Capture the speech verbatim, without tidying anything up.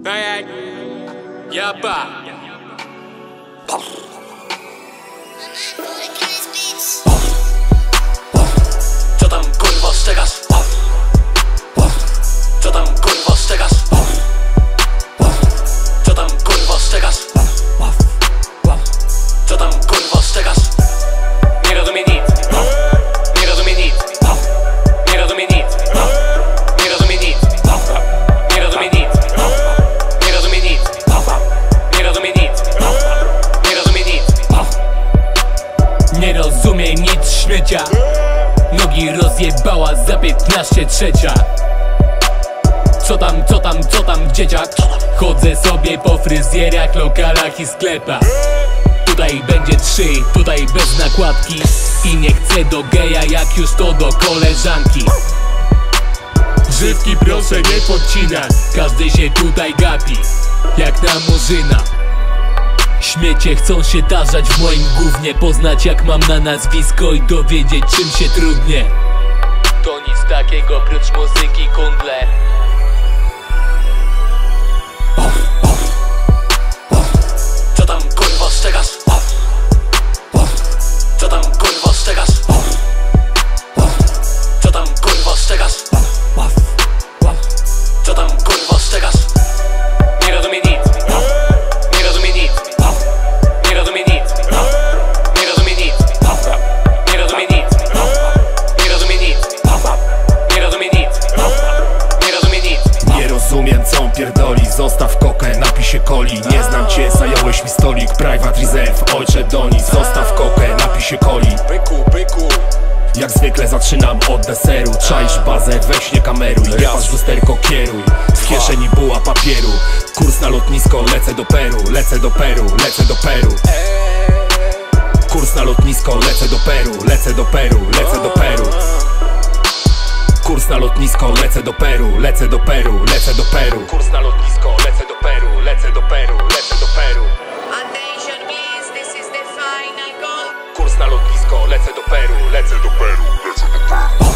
Ej, japa. Co tam kurwa szczekasz? Co tam kurwa szczekasz? Co tam kurwa szczekasz? Co tam kurwa szczekasz? Nie rozumie nic. Nie rozumie nic. Nie rozumie nic. Nie rozumie nic. Nie rozumie nic. Nie rozumie nic. Nie rozumie nic. Nie rozumie nic. Nie rozumie nic śmiecia. Nogi rozjebała za piętnaście trzecia. Co tam, co tam, co tam dzieciak? Chodzę sobie po fryzjerach, lokalach i sklepach. Tutaj będzie trzy, tutaj bez nakładki. I nie chcę do geja, jak już to do koleżanki. Żywki proszę nie podcinać, każdy się tutaj gapi jak na murzyna. Śmiecie chcą się tarzać w moim gównie, poznać jak mam na nazwisko i dowiedzieć czym się trudnie. To nic takiego prócz muzyki kundle. Co tam kurwa szczekasz? Co tam kurwa szczekasz? Co tam kurwa szczekasz? Co tam kurwa szczekasz? Nie rozumie nic. Nie rozumie nic. Nie rozumie nic. Nie rozumie nic. Nie rozumie nic. Nie rozumie nic. Nie rozumie nic. Nie rozumie nic. Nie rozumiem co on pierdoli. Zostaw kokę, napij się coli. Nie znam cię, zająłeś mi stolik. Private reserve, ojcze Doni. Zostaw kokę, napij się coli. Byku, byku. Jak zwykle zaczynam od deseru. Czaisz bazę, weź nie kameruj. Jepasz lusterko, kieruj. W kieszeni buła papieru. Kurs na lotnisko, lecę do Peru. Lecę do Peru, lecę do Peru. Kurs na lotnisko, lecę do Peru. Lecę do Peru, lecę do Peru. Kurs na lotnisko, lecę do Peru. Lecę do Peru, lecę do Peru. Kurs na lotnisko, lecę do Peru. Lecę do Peru, lecę do Peru. Attention please, this is the final call. Kurs na lotnisko, lecę do Peru. Lecę do Peru, lecę do Peru.